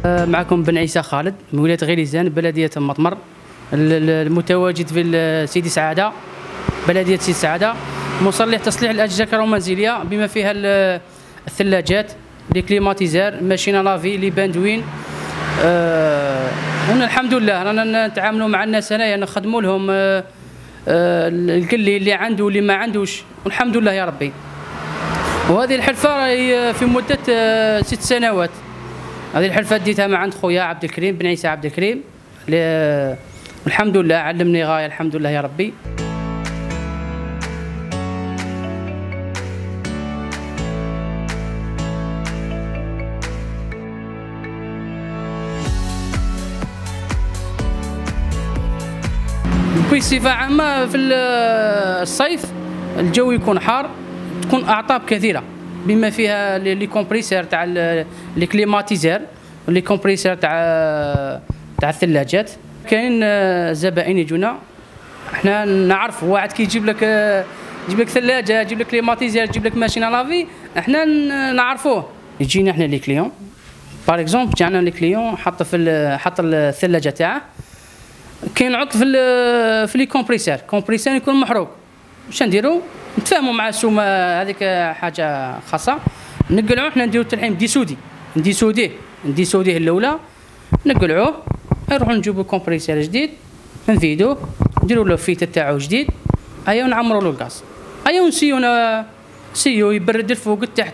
معكم بن عيسى خالد من ولاية غليزان بلدية مطمر، المتواجد في سيدي سعادة، بلدية سيدي سعادة، مصلح تصليح الأجهزة الكهرومنزلية بما فيها الثلاجات، لي كليماتيزار، ماشينة لافي، لي باندوين. هنا الحمد لله رانا نتعاملوا مع الناس هنايا، نخدموا لهم الكل اللي عنده واللي ما عندوش، والحمد لله يا ربي. وهذه الحرفة راهي في مدة 6 سنوات. هذه الحرفة ديتها مع عند خويا عبد الكريم بن عيسى عبد الكريم، الحمد لله علمني غاية، الحمد لله يا ربي. بصفة عامة في الصيف الجو يكون حار، تكون أعطاب كثيرة بما فيها لي كومبريسور تاع لي كليماتيزار، لي كومبريسور تاع الثلاجات. كاين زبائن يجونا، احنا نعرف واحد كي يجيب لك ثلاجة، يجيب لك كليماتيزار، يجيب لك ماشينة لافي، احنا نعرفوه. يجينا احنا لي كليون باغ اكزومبل، جانا لي كليون حط الثلاجة تاعه، كاين عطل في لي كومبريسور يكون محروق. واش نديرو؟ نتفاهموا مع السومه، هذيك حاجه خاصه، نقلعوه. حنا نديرو التلحيم نديسوديه الاولى، نقلعوه، نروحو نجيبو كومبريسور جديد، نفيدوه، نديرو له الفيته تاعو جديد، ايا ونعمرو له الغاز، ايا ونسيو يبرد الفوق التحت.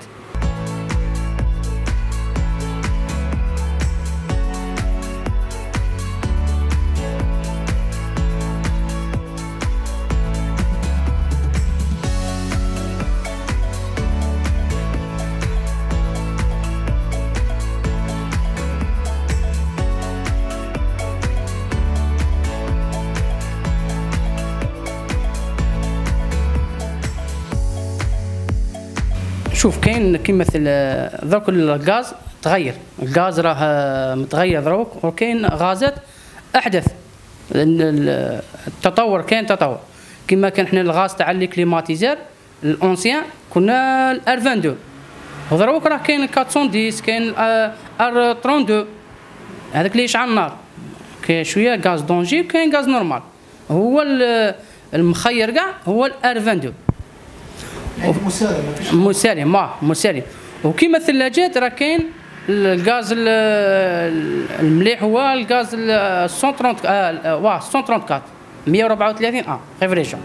شوف كاين كيما دروك الغاز تغير، الغاز راه متغير دروك، وكاين غازات احدث. التطور، كاين تطور كيما كان حنا الغاز تاع لي كليماتيزار الاونسيان كنا الار 22، ودروك راه كاين 410، كاين ار 32، هذاك اللي يشعل النار، كاين شويه غاز دونجي وكاين غاز نورمال. هو المخير كاع هو الار 22 مسالم. وكيما الثلاجات راه كاين الغاز المليح، هو الغاز 134 134 ريفريجون.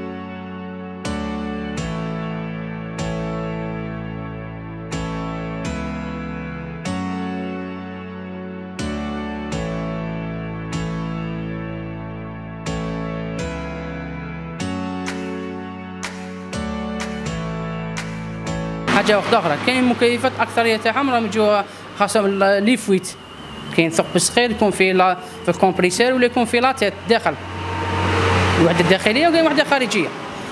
حاجه واحده اخرى، كاين مكيفات اكثريه تاعهم راهم يجوا خاصه لي فويت، كاين ثقب صغير يكون في الكومبريسور ولا يكون في لاتيت داخل، وحده داخليه وكاين وحده خارجيه.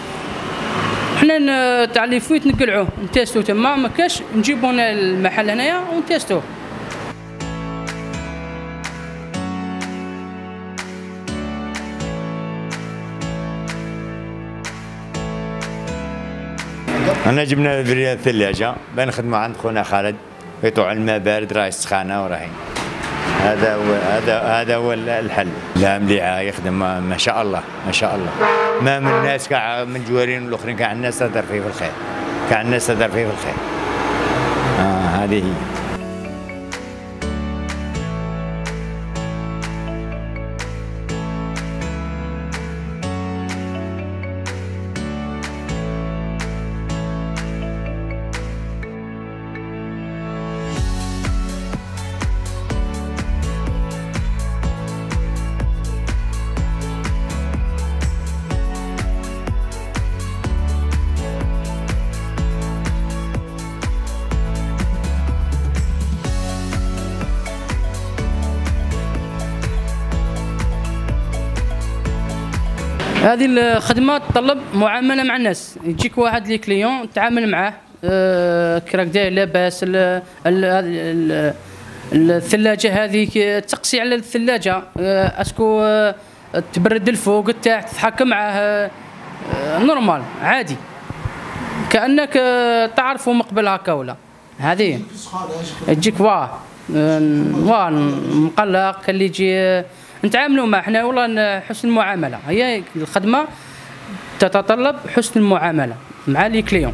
حنا تاع لي فويت نقلعوه نتيستو تما، ما كاش نجيبو المحل هنايا ونتيستوه. أنا جبنا الثلاجة بنخدموا عند خونا خالد، يطوع الماء بارد راهي السخانة وراهي، هذا هو الحل. لا مليحة، يخدم ما شاء الله ما شاء الله. ما من الناس كاع من جوارين والاخرين، كاع الناس تهدر فيه في الخير، كاع الناس تهدر فيه في الخير. هذه هي. هذه الخدمات تطلب معامله مع الناس، يجيك واحد لي كليون تعامل معاه، كراك داير لاباس، الثلاجه هذه تقسي على الثلاجه، اسكو تبرد الفوق التحت، تحكم معاه نورمال عادي كانك تعرفه مقبل هكا، ولا هذه تجيك مقلق، كان اللي يجي نتعاملوا معه حنا والله حسن المعامله. هي الخدمه تتطلب حسن المعامله مع لي كليون.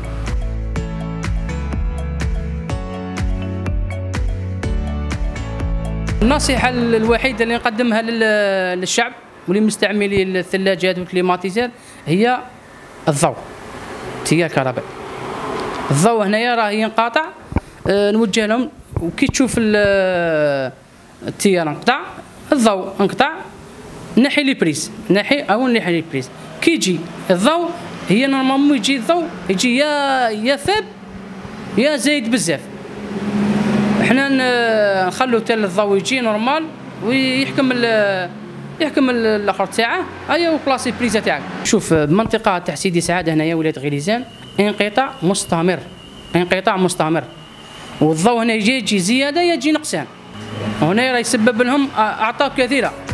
النصيحه الوحيده اللي نقدمها للشعب ولمستعملي الثلاجات والكليماتيزات هي الضوء، التيار الكهربائي. الضوء هنايا راه ينقطع، نوجه لهم وكي تشوف التيار انقطع، الضوء انقطع، نحي لي بريز، نحي لي بريز. كي يجي الضوء هي نورمالمون يجي الضوء يجي يا ثاب يا زايد بزاف. احنا نخلو حتى الضوء يجي نورمال ويحكم الاخر تاعه. هيا وبلاصي بريزه تاعك. شوف بمنطقه تاع سيدي سعاده هنايا ولايه غليزان انقطاع مستمر، والضوء هنا يجي زياده يجي نقصان، وهنا راه يسبب لهم اعطال كثيره.